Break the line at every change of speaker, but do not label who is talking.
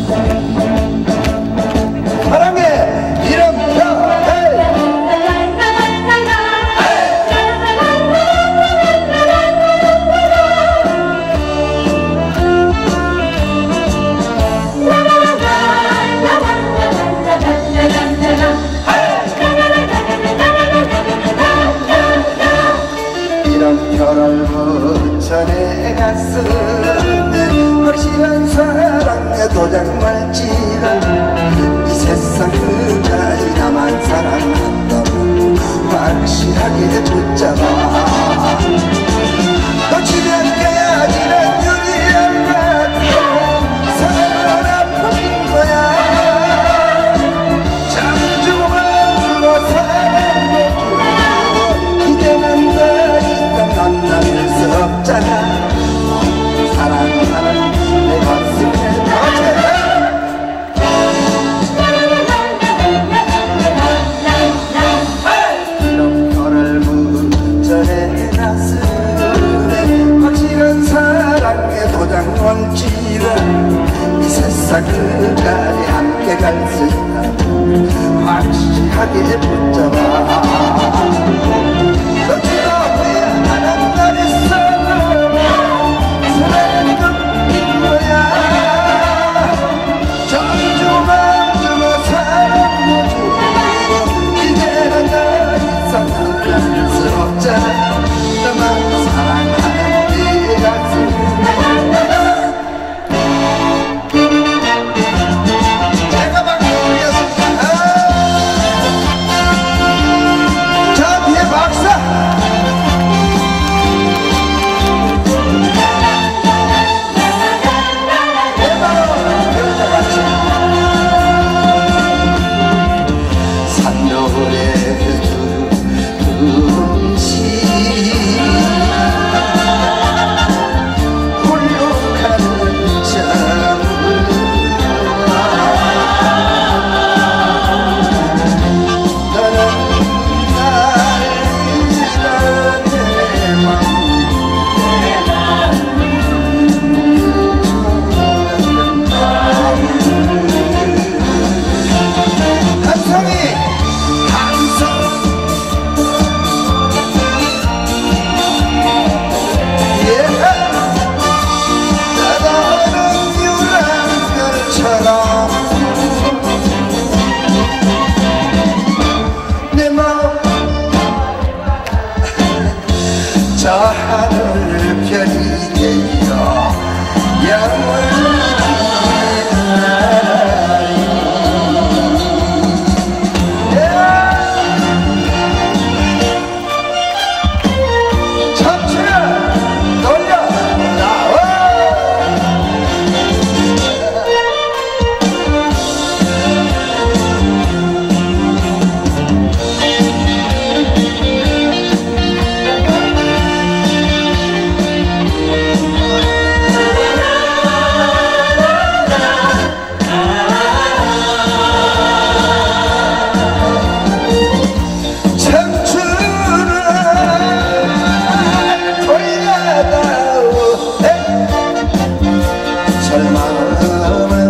사랑해 이름표 이름표를 붙여 내 가슴에 확실한 사랑의 도장을 찍어 이 세상 끝까지 나만 사랑한다고 확실하게 붙잡아 놓치면 깨지는 유리알 같아 사랑은 아픈 거야 잠주만 주고 사랑도 주고 이제는 더 이상 만날 수 없잖아 사랑하는 내 가슴에 터져 이름표를 붙여 내 가슴에 확실한 사랑의 도장을 찍어 이 세상 끝까지 함께 갈 수 있다고 확실하게 붙잡아 놓치고 후회하는 날 있어 사랑은 끝인 거야 전주만 주고 사랑도 주고 이제는 더 이상 만날 수 없잖아 너만 사랑하는 네 가슴 제가 박수하겠습니다. 자 뒤에 박사 저 하늘 별이 되어 영원히 춤추면 돌려 나와 설마